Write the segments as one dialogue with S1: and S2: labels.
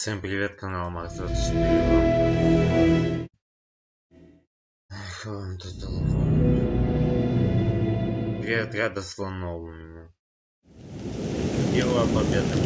S1: Всем привет, канал Марс 24. Эх, ладно, тут три отряда слонов у меня. Первая победа.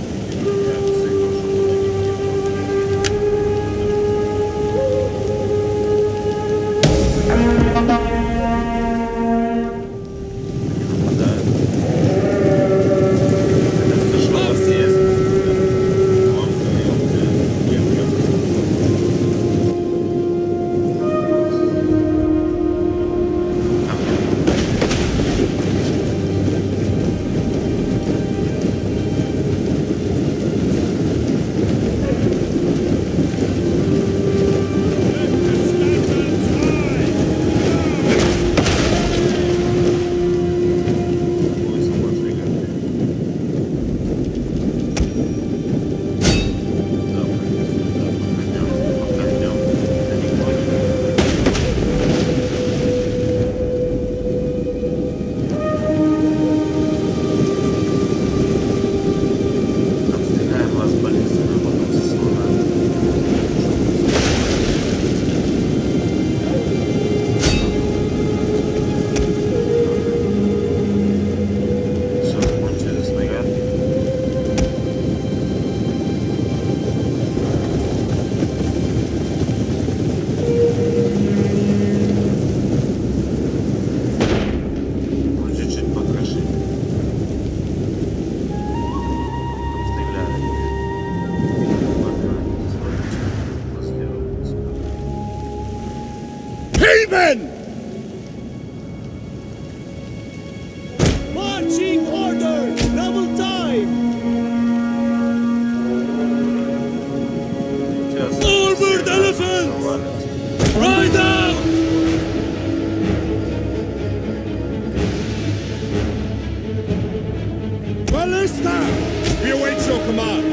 S2: Men! Marching order! Double time! Armored elephants! Ride out! Ballista! We await your command!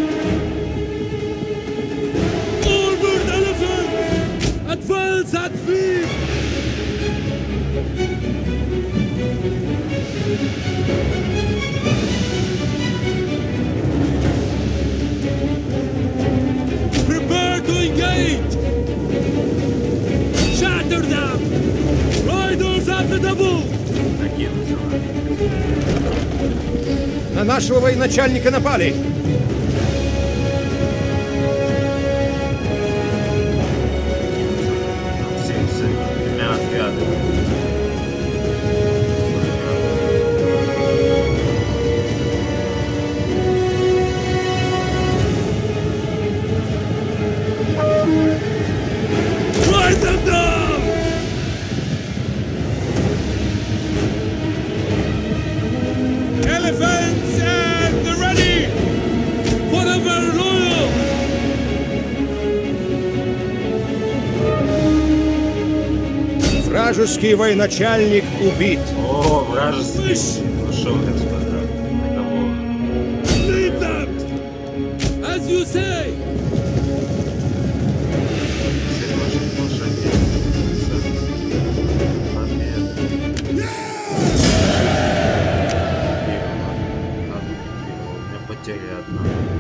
S2: Armored elephants! Advance at speed! Prepare to engage! Shatter them! Riders at the double!
S3: На нашего военачальника напали!
S2: Ride them down! Elephants and ready! Forever loyal!
S3: Вражеский военачальник убит.
S1: О, вражеский. Пошел, господа. Договор.
S2: Lead them! As you say!
S1: Потеря одна.